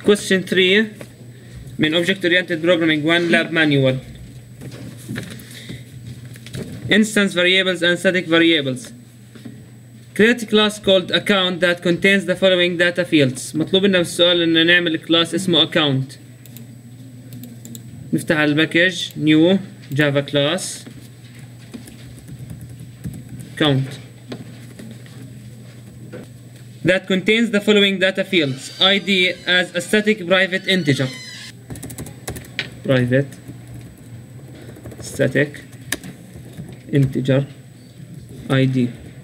Question 3 من Object Oriented Programming 1 Lab Manual. Instance variables and static variables. Create a class called account that contains the following data fields. مطلوب لنا بالسؤال إن نعمل كلاس اسمه account. نفتح الباكج new java class count that contains the following data fields: ID as a static private integer, private static integer ID,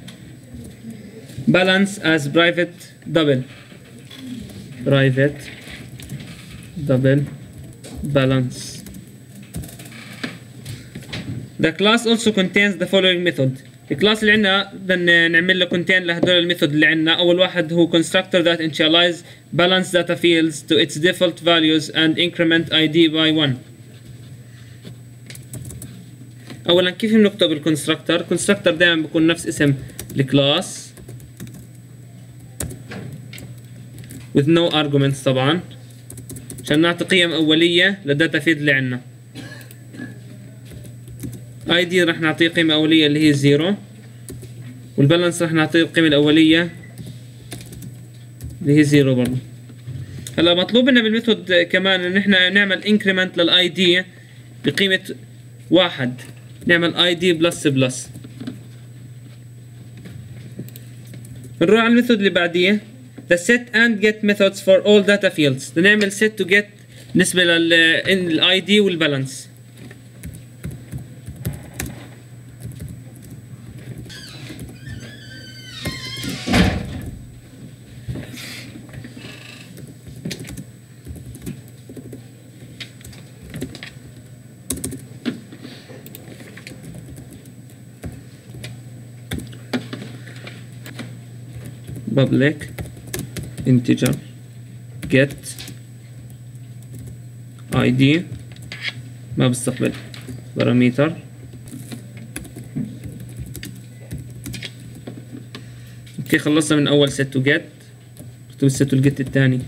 balance as private double, private double balance. The class also contains the following method. الكلاس اللي عندنا بدنا نعمل له contain لهدول الميثود اللي عندنا. أول واحد هو constructor that initialize balance data fields to its default values and increment ID by 1. أولا كيف بنكتب الكونستراكتور؟ الكونستراكتور دائما بيكون نفس اسم الكلاس with no arguments طبعا عشان نعطي قيم أولية للداتا فيلد اللي عندنا. ID راح نعطيه قيمة أولية اللي هي 0 والبالانس راح نعطيه القيمة الأولية اللي هي 0 برضه. هلا مطلوب لنا بالميثود كمان إن احنا نعمل increment للآي دي بقيمة 1. نعمل ID بلس بلس. بنروح على الميثود اللي بعديه the set and get methods for all data fields. بنعمل set to get بالنسبة لل ID والبالانس. public integer get ID ما بستقبل بارامتر اوكي. خلصنا من اول set to get. اكتب الست والجيت الثاني.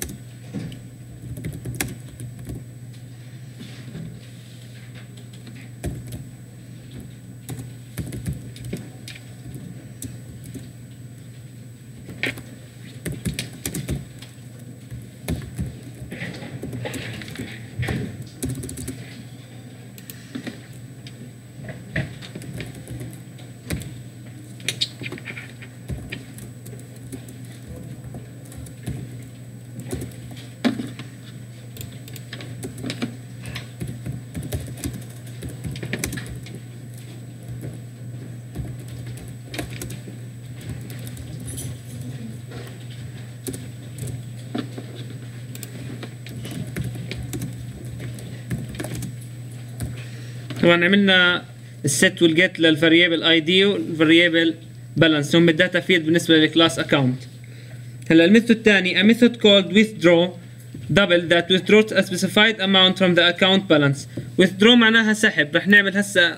طبعا عملنا الست والجيت للفاريبل اي دي والفاريبل بالانس هم الداتا فيلد بالنسبه للكلاس اكونت. هلا الميثود الثاني a method called withdraw double that withdraws a specified amount from the account balance. withdraw معناها سحب. رح نعمل هسه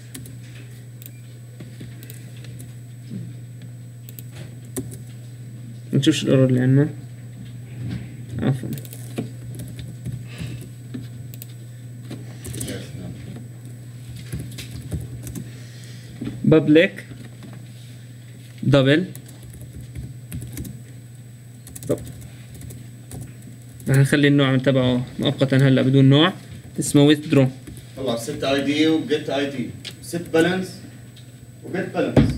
نشوف شو الايرور اللي عندنا. عفوا public double. طب رح نخلي النوع تبعه مؤقتا هلا بدون نوع اسمه withdraw. طلع set ID و get ID set balance و get balance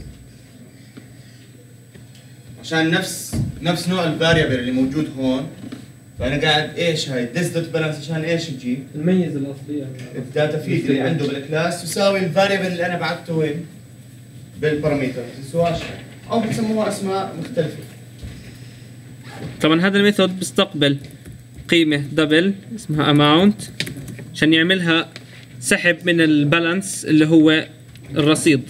عشان نفس نوع الفاريبل اللي موجود هون. فانا قاعد ايش هاي this dot balance عشان ايش يجي الميزه الاصليه الداتا فيد اللي عنده بالكلاس يساوي الفاريبل اللي انا بعته وين بالبارامتر تسواش او بتسموها اسماء مختلفه. طبعا هذا الميثود بيستقبل قيمه دبل اسمها amount عشان يعملها سحب من البالانس اللي هو الرصيد.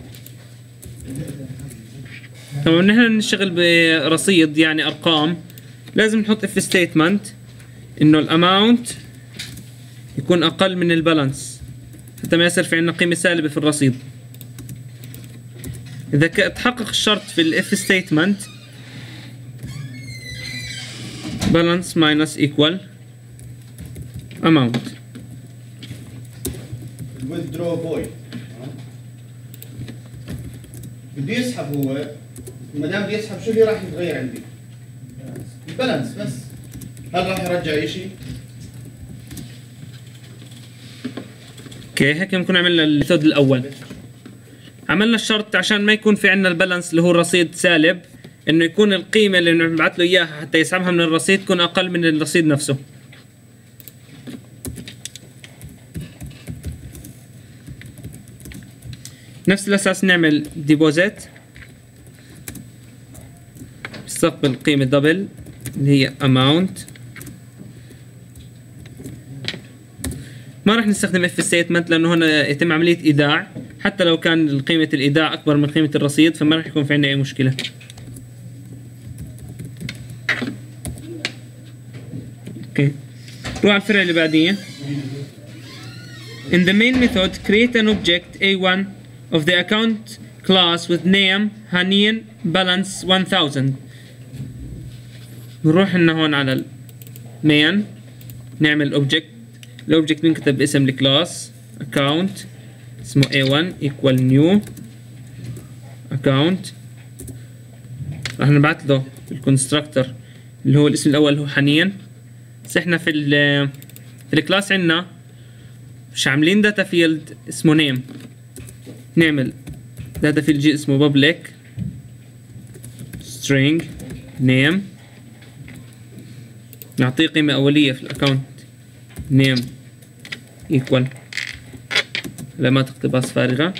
طبعا نحن نشتغل برصيد يعني ارقام لازم نحط if statement انه الاماونت يكون اقل من البالانس حتى ما يصير في عندنا قيمه سالبه في الرصيد. اذا تحقق الشرط في الاف ستيتمنت balance minus equal amount. withdraw void بده يسحب هو، ما دام بده يسحب شو اللي راح يتغير عندي؟ البالانس بس. هل راح يرجع شيء؟ اوكي هيك بنكون عملنا الميثود الاول. عملنا الشرط عشان ما يكون في عندنا البالانس اللي هو الرصيد سالب، انه يكون القيمه اللي بنبعث له اياها حتى يسحبها من الرصيد تكون اقل من الرصيد نفسه. نفس الاساس نعمل ديبوزيت بيستقبل قيمه دبل اللي هي amount. ما راح نستخدم if statement لانه هنا يتم عمليه ايداع، حتى لو كان قيمه الايداع اكبر من قيمه الرصيد فما راح يكون في عندنا اي مشكله. اوكي نروح على الفرع اللي بعديه. In the main method create an object A1 of the account class with name هانيين balance 1000. نروح لنا هون على المين نعمل object. الاوبجكت بنكتب باسم الكلاس account اسمه A1 equal new account. راح نبعث له الكونستراكتور اللي هو الاسم الاول اللي هو حنين. بس احنا في الكلاس عندنا مش عاملين داتا فيلد اسمه نيم، نعمل داتا فيلد جي اسمه public string name، نعطيه قيمة أولية في الأكاونت name equal علامات اقتباس فارغة،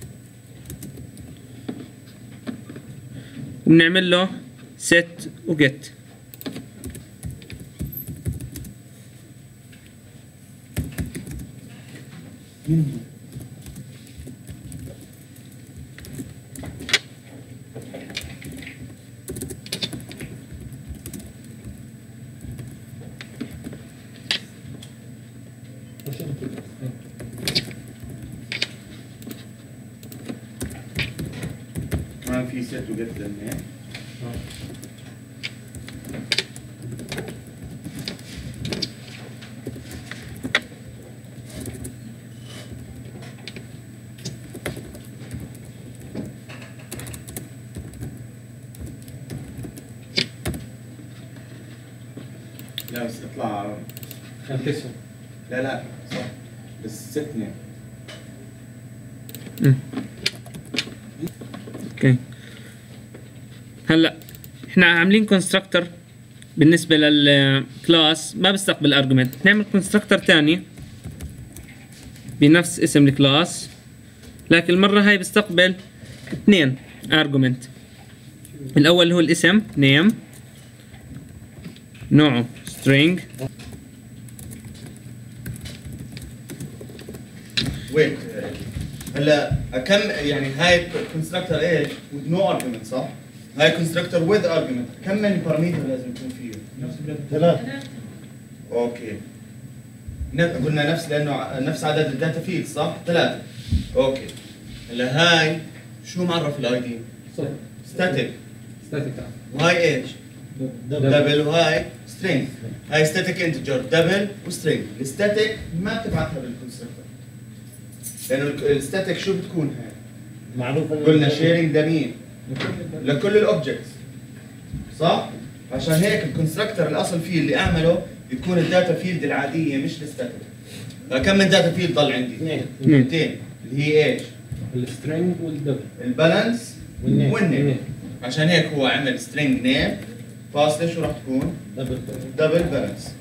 وبنعمل له set و get. ما في set و get للنيم. لا بس اطلع انكسر. لا صح بس ست نيم. اوكي هلا احنا عاملين كونستراكتور بالنسبه للكلاس ما بيستقبل ارجمنت، نعمل كونستراكتور ثاني بنفس اسم الكلاس لكن المره هاي بيستقبل اثنين ارجمنت. الاول اللي هو الاسم name نوعه string ويت هلا كم يعني هاي كونستراكتور ايش؟ with no argument صح؟ هاي كونستراكتور with argument كم من بارامتر لازم يكون فيه؟ ثلاثة. اوكي قلنا نفس لانه نفس عدد الداتا فيلد صح؟ ثلاثة. اوكي هلا هاي شو معرف الاي دي؟ ستاتيك. ستاتيك. وهاي ايش؟ دبل وهاي سترينج. هاي ستاتيك انتجر دبل وسترينج. الستاتيك ما بتبعثها بالكونستراكتور لانه الستاتيك شو بتكون هاي؟ معروف قلنا شيرنج لمين؟ لكل الاوبجكتس صح؟ عشان هيك الكونستراكتور الاصل فيه اللي اعمله يكون الداتا فيلد العاديه مش الستاتيك. فكم من داتا فيلد ضل عندي؟ اثنين اللي هي ايش؟ السترينج والدبل. البالانس والنيم. والنيم. عشان هيك هو عمل سترينج نيم فاصله شو راح تكون؟ دبل بالانس.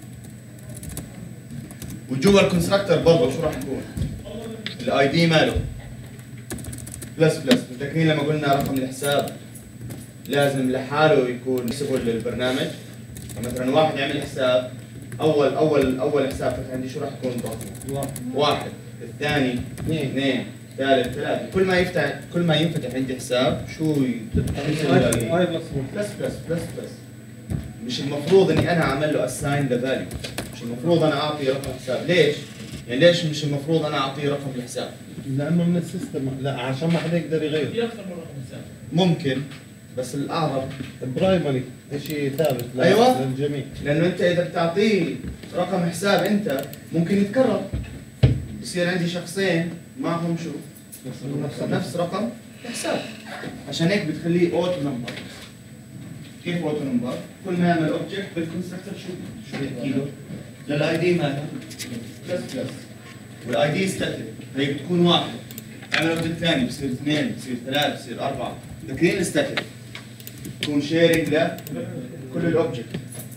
وجوا الكونستراكتور برضه شو راح تكون؟ الاي دي ماله بلس بلس. متذكرين لما قلنا رقم الحساب لازم لحاله يكون سيبل للبرنامج. مثلا واحد يعمل حساب اول حساب فتح عندي شو راح يكون ضغطه؟ واحد، الثاني اثنين، ثالث ثلاثة. كل ما ينفتح عندي حساب شو اي بلس بلس بلس بلس بلس. مش المفروض اني انا اعمل له اساين ذا فاليو، مش المفروض انا اعطي رقم حساب. ليش؟ يعني ليش مش المفروض انا اعطيه رقم الحساب؟ لانه من السيستم، لا عشان ما حدا يقدر يغير. ممكن بس الاعظم برايمري شيء ثابت أيوة. للجميع. لانه انت اذا بتعطيه رقم حساب انت ممكن يتكرر، بصير عندي شخصين معهم شو نفس رقم حساب، عشان هيك بتخليه اوتو نمبر. كيف اوتو نمبر؟ كل ما يعمل اوبجكت بالكونستراكتور شو بيحكي له؟ للاي دي مالها بلس بلس، والاي دي ستاتيك هي بتكون واحد، عمل اوبجكت ثاني بصير اثنين بصير ثلاث بصير اربعه، ذاكرين الستاتيك تكون شيرنج لكل الاوبجكت.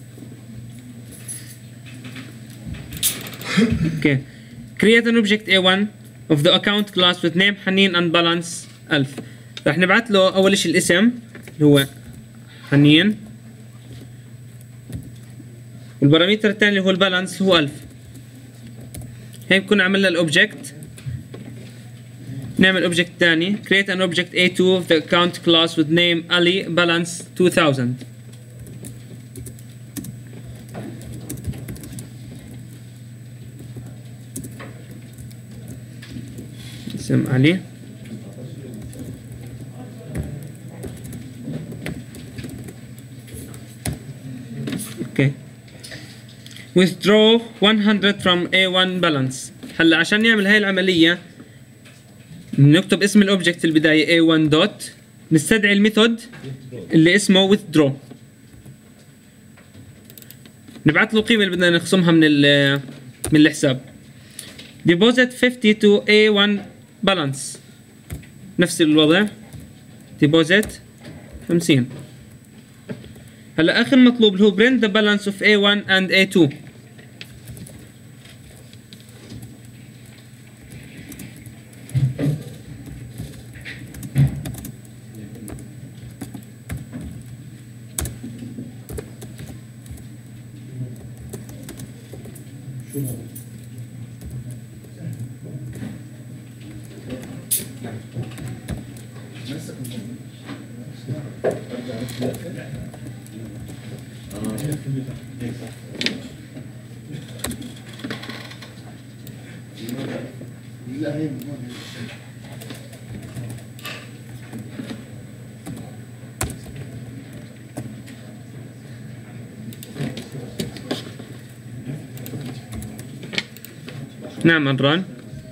Okay. Create an object A1 of the account class with name حنين and balance 1000. راح نبعث له أول شيء الاسم اللي هو حنين، والبارامتر الثاني اللي هو البالانس هو 1000. هيك بكون عملنا الأوبجكت. نعمل أوبجكت ثاني create an object A2 of the account class with name Ali balance 2000. اسم علي. اوكي. withdraw 100 from A1 balance. هلا عشان نعمل هاي العملية نكتب اسم الاوبجكت البداية A1 دوت، نستدعي الميثود اللي اسمه withdraw، نبعث له القيمة اللي بدنا نخصمها من الحساب. deposit 50 to A1 balance، نفس الوضع deposit 50. هلا اخر مطلوب اللي هو print the balance of A1 and A2. لا هي نعم ران.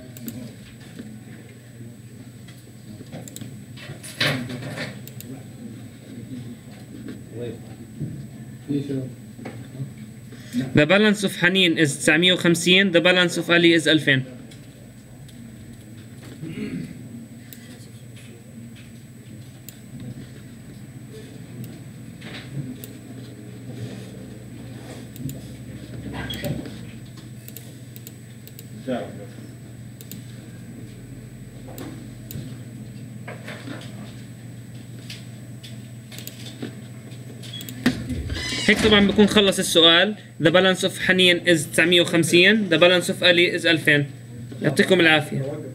The balance of حنين is 950. The balance of Ali is 2000. هيك طبعا بكون خلص السؤال. The balance of حنين is 950. The balance of Ali is 2000. يعطيكم العافية.